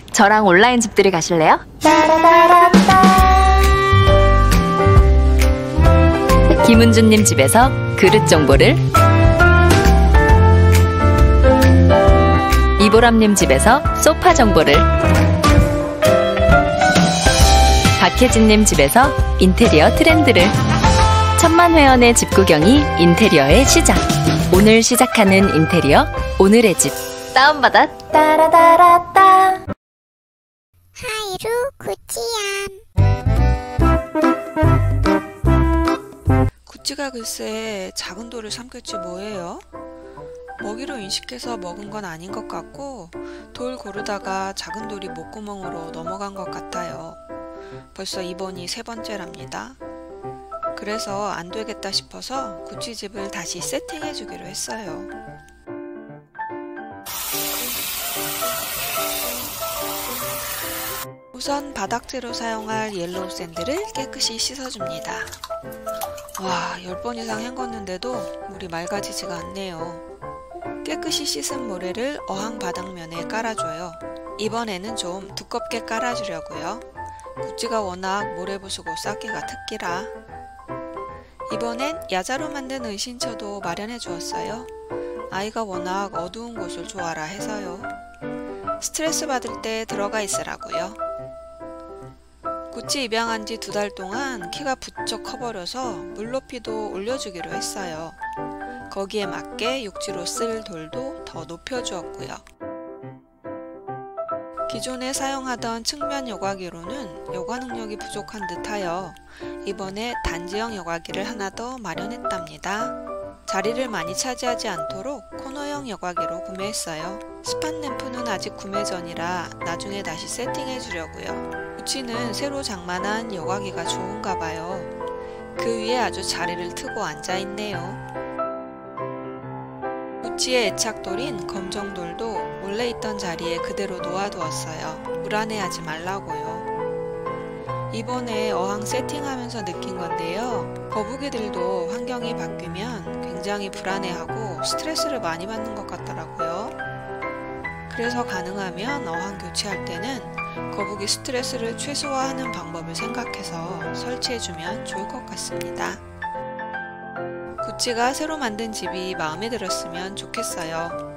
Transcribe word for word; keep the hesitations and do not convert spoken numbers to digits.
저랑 온라인 집들이 가실래요? 김은주님 집에서 그릇 정보를, 이보람님 집에서 소파 정보를, 박혜진님 집에서 인테리어 트렌드를. 천만 회원의 집구경이 인테리어의 시작. 오늘 시작하는 인테리어, 오늘의 집. 다운받아. 따라따라따. 하이루 구찌얌. 구찌가 글쎄 작은 돌을 삼켰지 뭐예요? 먹이로 인식해서 먹은 건 아닌 것 같고 돌 고르다가 작은 돌이 목구멍으로 넘어간 것 같아요. 벌써 이번이 세 번째랍니다. 그래서 안 되겠다 싶어서 구찌집을 다시 세팅해 주기로 했어요. 우선 바닥재로 사용할 옐로우 샌드를 깨끗이 씻어줍니다. 와, 열 번 이상 헹궜는데도 물이 맑아지지가 않네요. 깨끗이 씻은 모래를 어항 바닥면에 깔아줘요. 이번에는 좀 두껍게 깔아주려고요. 구찌가 워낙 모래 부수고 싹기가 특기라. 이번엔 야자로 만든 은신처도 마련해 주었어요. 아이가 워낙 어두운 곳을 좋아라 해서요. 스트레스 받을 때 들어가 있으라고요. 구찌 입양한 지 두 달 동안 키가 부쩍 커버려서 물높이도 올려주기로 했어요. 거기에 맞게 육지로 쓸 돌도 더 높여주었고요. 기존에 사용하던 측면 여과기로는 여과 능력이 부족한 듯하여 이번에 단지형 여과기를 하나 더 마련했답니다. 자리를 많이 차지하지 않도록 코너형 여과기로 구매했어요. 스판 램프는 아직 구매 전이라 나중에 다시 세팅해 주려고요. 구찌는 새로 장만한 여과기가 좋은가 봐요. 그 위에 아주 자리를 트고 앉아있네요. 구찌의 애착돌인 검정돌도 원래 있던 자리에 그대로 놓아두었어요. 불안해하지 말라고요. 이번에 어항 세팅하면서 느낀 건데요. 거북이들도 환경이 바뀌면 굉장히 불안해하고 스트레스를 많이 받는 것 같더라고요. 그래서 가능하면 어항 교체할 때는 거북이 스트레스를 최소화하는 방법을 생각해서 설치해주면 좋을 것 같습니다. 구찌가 새로 만든 집이 마음에 들었으면 좋겠어요.